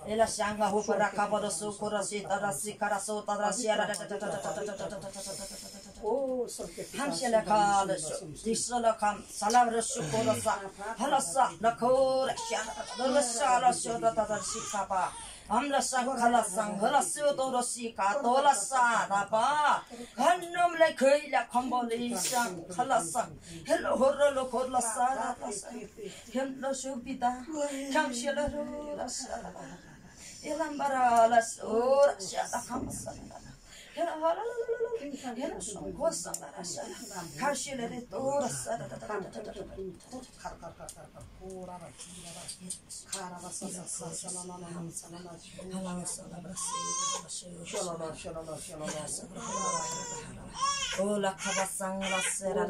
Ela shanga hu para kabara su korasi tarasi karaso tarasi ara. Oh, sorry. Hamshela kala su. Disala kam salavra su korasa. Halasa lakora shara. Dorasala su tarasi kapa. Amla sang kalasang halasu torosi ka tolasa dapa. Hanum le kila komboli sang kalasang. Hello horlo korlasa dapa. Hello subita. Hamshela rasa. Elambara las ora shata kamasana. Hello song kosana rasa. Kashile de tora sada. Ola kabasang lasera.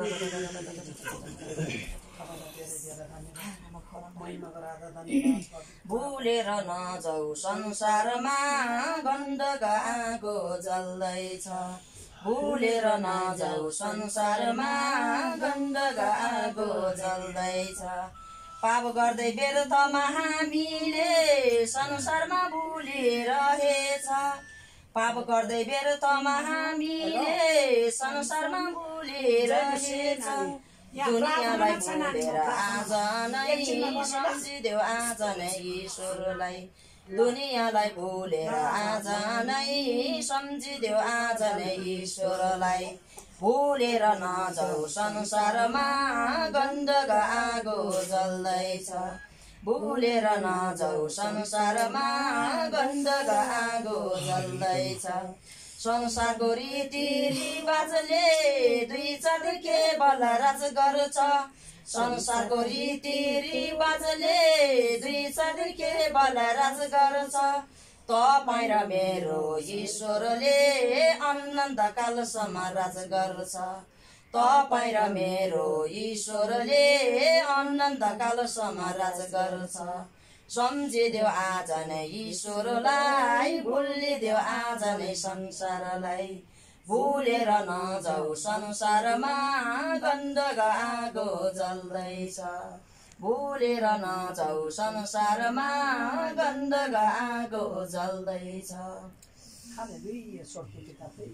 भुलेर नजाऊ संसारमा गन्धकाको जल्दैछ भुलेर नजाऊ संसारमा गन्धकाको जल्दैछ पाप गर्दै व्यर्थमा हामीले संसारमा भुलिरहेछ पाप गर्दै व्यर्थमा हामीले संसारमा भुलिरहेछ दुनियाँलाई भुलेर आज नै सम्झिदेऊ आज नै ईश्वरलाई दुनियाँलाई भुलेर आज नै सम्झिदेऊ आज नै ईश्वरलाई भुलेर नजाऊ संसारमा गन्धका आगो जल्दैछ भुलेर नजाऊ संसारमा गन्धका आगो जल्दैछ संसारको रीति रिवाजले दुई चार केवल राज गर्छ संसारको रीति रिवाजले दुई चार केवल राज गर्छ तपाईं र मेरो ईश्वरले अनन्त कालसम्म राज गर्छ तपाईं र मेरो ईश्वरले अनन्त कालसम्म राज गर्छ सम्झिदेऊ आज नै ईश्वरलाई भुलिदेऊ आज नै संसारलाई भुलेर नजाऊ संसारमा गन्धका आगो जल्दैछ भुलेर नजाऊ संसारमा गन्धका आगो जल्दैछ Hallelujah, sorry.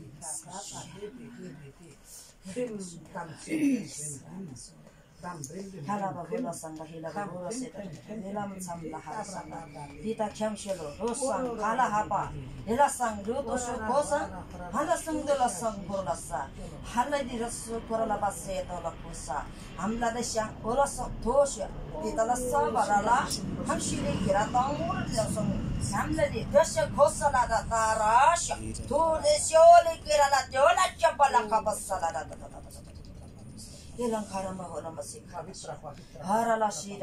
Halaba hula sanga hilaba hula seta hilam samla hasanga pita khamshelo rosang hala hapa hila sang ruto so kosa hala sang dela sang borlasa hala di rasu korala basse to la kosa amla de shang ola so tosha pita la sabarala hamshile gira tamur de sang amla di dasha kosa la da tarasha to de shole gira la jola chapala kabasala da Ilang karama hola masik harala shida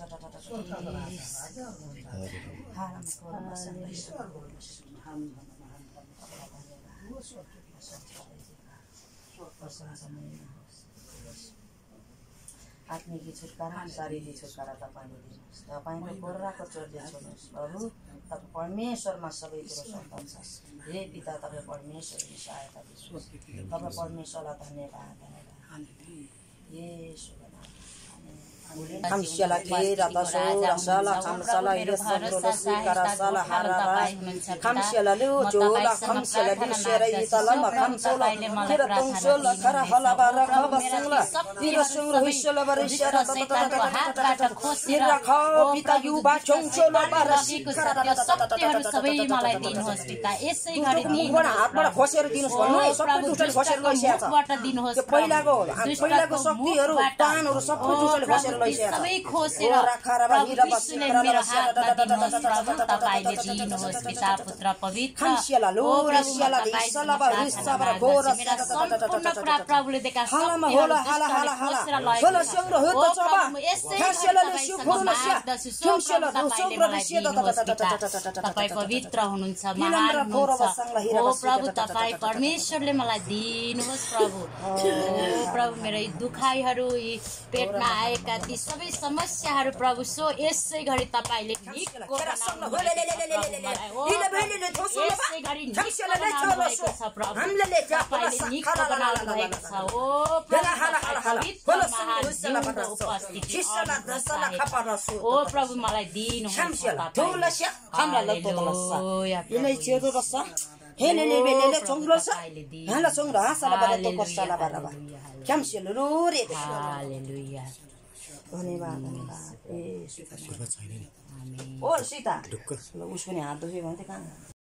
आत्मिक छुटकारा शारीरिक छुटकारा तपाईले दिनुहोस् तपाईले कोर्राको चोटले छोड्नुहोस् प्रभु तपाईँ परमेश्वरमा सबै कुरो सम्पन्न छ हे पिता तपाईँ परमेश्वरले सहायता दिनुहोस् तपाईँ परमेश्वरलाई धन्यवाद Yesus. Kamsiala kira taso rasala kamsala ire sabro sikara sala harara kamsiala lu jola kamsiala di shera italama kamsola kira tongsola kara halabara kabasungla ira sungla hisala barishara ira khao pita yuba chongsola bara sikara शक्तिहरु सबै मलाई दिनुहोस् पिता यसै गरी दिनुहोस् हातबाट खसेर दिनुहोस् भन्नु सबै दुष्टले खसेर लइसकेछ दिनुहोस् पहिलाको शक्तिहरु तानहरु सबै दुष्टले खसेर सबै खोसेर विश्वले मेरो हातमा दिनुहोस् प्रभु तपाईले दिनुहोस् पिता पुत्र पवित्र ओ सम्पूर्ण कुरा प्रभुले देखाएको तपाईँ पवित्र हुनुहुन्छ महान हुनुहुन्छ ओ प्रभु तपाईँ परमेश्वरले मलाई दिनुहोस् प्रभु ओ प्रभु मेरो यी दुखाइहरू यी पेटमा आएका ती सबै समस्याहरू प्रभु सो यसै गरी तपाईले ले ठोसो ल यसै गरी ठ्याक्सेले ले निको ठोसो बनाउनुभएको छ प्रभु हामीले ले जा तपाईँले निको बनाउनुभएको छ ओ ओ प्रभु मलाई दिनुहोस् धन्यवाद ए सीता ओ सीता उसको नि हात दुख्यो भने त कहाँ